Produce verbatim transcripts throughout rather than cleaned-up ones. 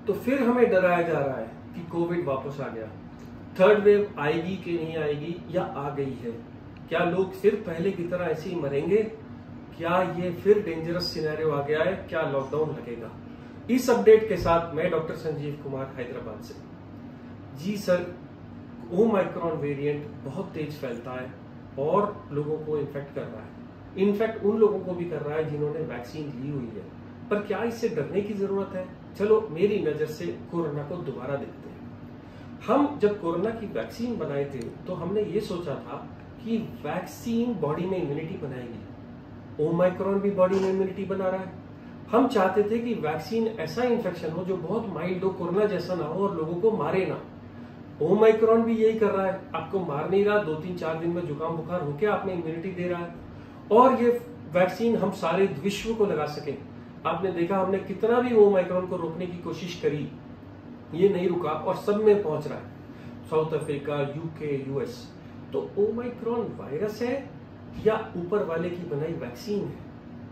तो फिर हमें डराया जा रहा है कि कोविड वापस आ गया, थर्ड वेव आएगी कि नहीं आएगी या आ गई है, क्या लोग फिर पहले की तरह ऐसे ही मरेंगे, क्या ये फिर डेंजरस सिनेरियो आ गया है, क्या लॉकडाउन लगेगा। इस अपडेट के साथ मैं डॉक्टर संजीव कुमार हैदराबाद से। जी सर, ओमाइक्रॉन वेरिएंट बहुत तेज फैलता है और लोगों को इन्फेक्ट कर रहा है, इनफैक्ट उन लोगों को भी कर रहा है जिन्होंने वैक्सीन ली हुई है। पर क्या इससे डरने की जरूरत है? चलो मेरी नजर से कोरोना को दोबारा देखते हैं। हम जब कोरोना की वैक्सीन बनाए थे तो हमने ये सोचा था कि वैक्सीन बॉडी में इम्यूनिटी बनाएगी। ओमाइक्रॉन भी बॉडी में इम्यूनिटी बना रहा है। हम चाहते थे कि वैक्सीन ऐसा इन्फेक्शन हो जो बहुत माइल्ड हो, कोरोना जैसा ना हो और लोगों को मारे ना। ओमाइक्रॉन भी यही कर रहा है, आपको मार नहीं रहा, दो तीन चार दिन में जुकाम बुखार होकर आपने इम्यूनिटी दे रहा है। और ये वैक्सीन हम सारे विश्व को लगा सके। आपने देखा हमने कितना भी ओमाइक्रॉन को रोकने की कोशिश करी, ये नहीं रुका और सब में पहुंच रहा है, साउथ अफ्रीका, यूके, यूएस। तो ओमाइक्रॉन वायरस है या ऊपर वाले की बनाई वैक्सीन है?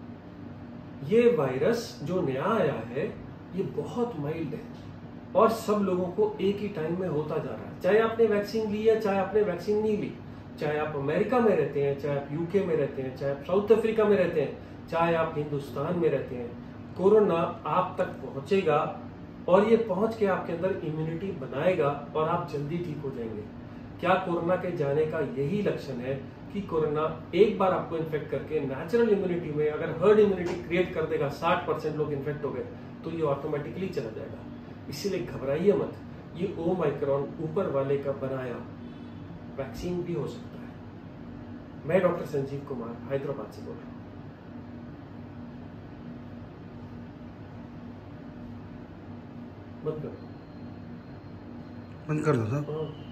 ये वायरस जो नया आया है ये बहुत माइल्ड है और सब लोगों को एक ही टाइम में होता जा रहा है, चाहे आपने वैक्सीन ली है चाहे आपने वैक्सीन नहीं ली, चाहे आप अमेरिका में रहते हैं, चाहे आप यूके में रहते हैं, चाहे आप साउथ अफ्रीका में रहते हैं, चाहे आप हिंदुस्तान में रहते हैं, कोरोना आप तक पहुंचेगा और ये पहुंच के आपके अंदर इम्यूनिटी बनाएगा और आप जल्दी ठीक हो जाएंगे। क्या कोरोना के जाने का यही लक्षण है कि कोरोना एक बार आपको इन्फेक्ट करके नेचुरल इम्यूनिटी में अगर हर्ड इम्यूनिटी क्रिएट कर देगा, साठ परसेंट लोग इन्फेक्ट हो गए तो ये ऑटोमेटिकली चला जाएगा। इसीलिए घबराइए मत, ये ओमाइक्रॉन ऊपर वाले का बनाया वैक्सीन भी हो सकता है। मैं डॉक्टर संजीव कुमार हैदराबाद से बोल रहा हूँ। बंद कर बंद कर दो सर। हाँ।